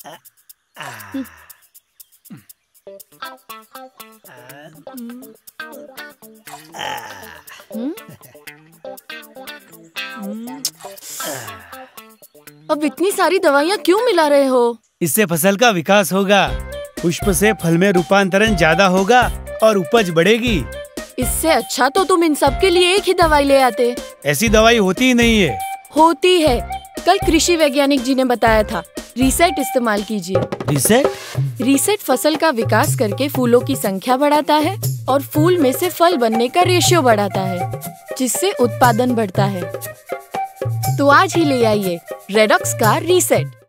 अब इतनी सारी दवाइयाँ क्यों मिला रहे हो? इससे फसल का विकास होगा, पुष्प से फल में रूपांतरण ज्यादा होगा और उपज बढ़ेगी। इससे अच्छा तो तुम इन सब के लिए एक ही दवाई ले आते। ऐसी दवाई होती ही नहीं है। होती है, कल कृषि वैज्ञानिक जी ने बताया था। रीसेट इस्तेमाल कीजिए। रीसेट? रीसेट फसल का विकास करके फूलों की संख्या बढ़ाता है और फूल में से फल बनने का रेशियो बढ़ाता है, जिससे उत्पादन बढ़ता है। तो आज ही ले आइए रेडॉक्स का रीसेट।